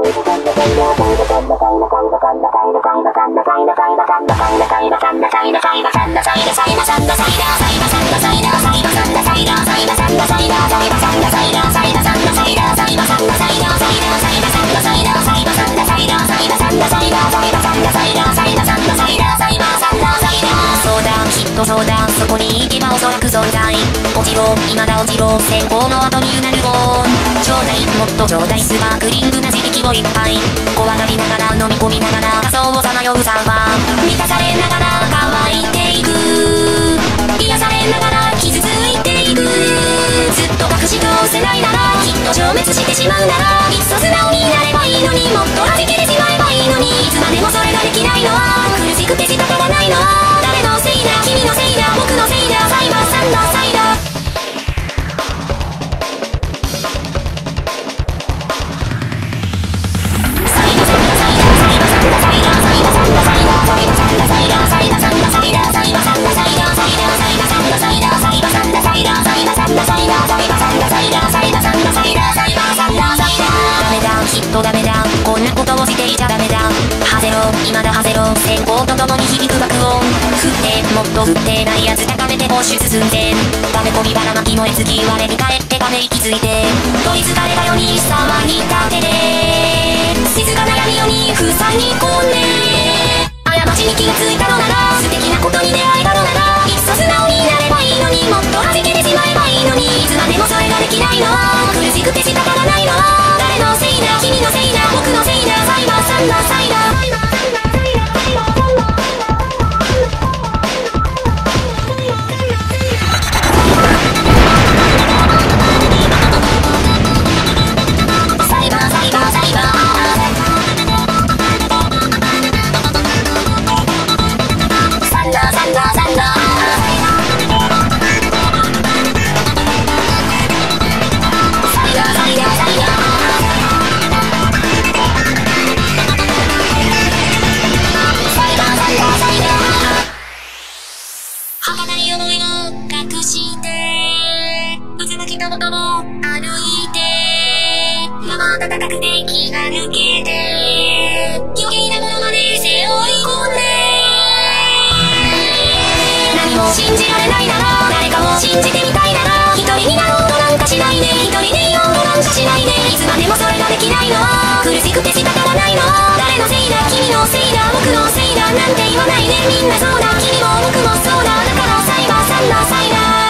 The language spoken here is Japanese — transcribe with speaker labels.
Speaker 1: そうだ、そこに行けばおそらく存在。落ちろ、今だ落ちろ、先行の後にうなるゴーン。ちょうだい、もっとちょうだい、スパークリングな刺激をいっぱい。怖がりながら飲み込みながら仮想をさまようサーファー。満たされながら乾いていく、癒されながら傷ついていく。ずっと隠し通せないなら、きっと消滅してしまうなら、いっそ素直になればいいのに、もっと弾けてしまえばいいのに。いつまでもそれができないのは苦しくて仕方がないのは誰のせいだ、君のせいだ、僕のせいだ、サイバーさんのせいだ。きっとダメだ、こんなことをしていちゃダメだ。ハゼロ、今だハゼロ、先行とともに響く爆音。振ってもっと振ってないやつ高めて報酬進んで、溜め込みばらまき燃え尽き我に返ってため息ついて、取りつかれたように騒ぎ立てて、静かな闇夜に塞ぎ込んで、過ちに気がついたのなら、素敵なことに出会えたのなら、いっそ素直になればいいのに、もっと弾けてしまえばいいのに。いつまでもそれができないのは苦しくて仕方がないのは誰のせいだ、君のせいだ、僕のせいだ、サイバーさんのせいだ。儚い思いを隠して、うつむきともとも歩いて、山暖かくて気が抜けて、余計なものまで背負い込んで、何も信じられないなら、誰かを信じてみたいなら、一人になろうとなんかしないで、一人でいようとなんかしないで、いつまでもそれができないのは苦しくて仕方がないのは誰のせいだ、君のせいだ、僕のせいだなんて言わないで。みんなそうだ、君も僕もそうだ、だからサイバーさんのせいだ。